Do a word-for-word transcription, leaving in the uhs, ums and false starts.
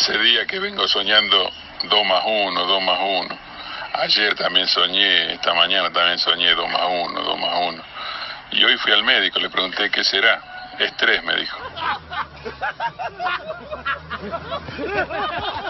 Hace días que vengo soñando dos más uno, dos más uno. Ayer también soñé, esta mañana también soñé dos más uno, dos más uno. Y hoy fui al médico, le pregunté qué será. Estrés, me dijo.